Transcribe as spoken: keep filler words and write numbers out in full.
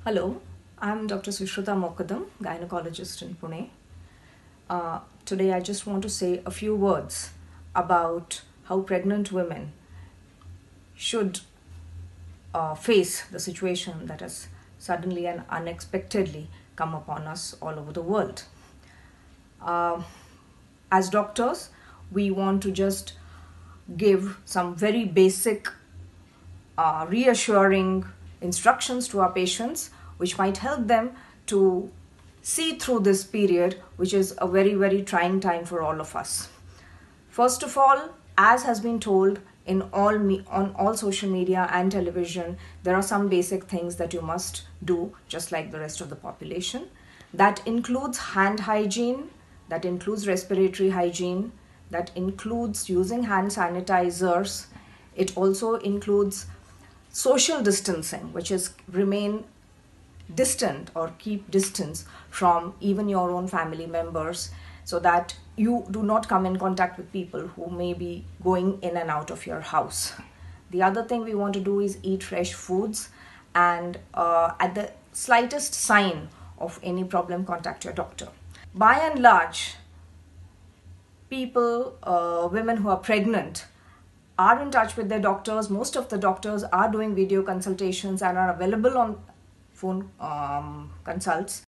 Hello, I'm Doctor Shrushruta Mokadam, gynecologist in Pune. Uh, today I just want to say a few words about how pregnant women should uh, face the situation that has suddenly and unexpectedly come upon us all over the world. Uh, as doctors, we want to just give some very basic, uh, reassuring instructions to our patients, which might help them to see through this period, which is a very, very trying time for all of us. First of all, as has been told in all me- on all social media and television, there are some basic things that you must do, just like the rest of the population. That includes hand hygiene, that includes respiratory hygiene, that includes using hand sanitizers. It also includes social distancing, which is remain distant or keep distance from even your own family members, so that you do not come in contact with people who may be going in and out of your house. The other thing we want to do is eat fresh foods, and uh, at the slightest sign of any problem, contact your doctor. By and large, people, uh, women who are pregnant, are in touch with their doctors. Most of the doctors are doing video consultations and are available on phone um, consults.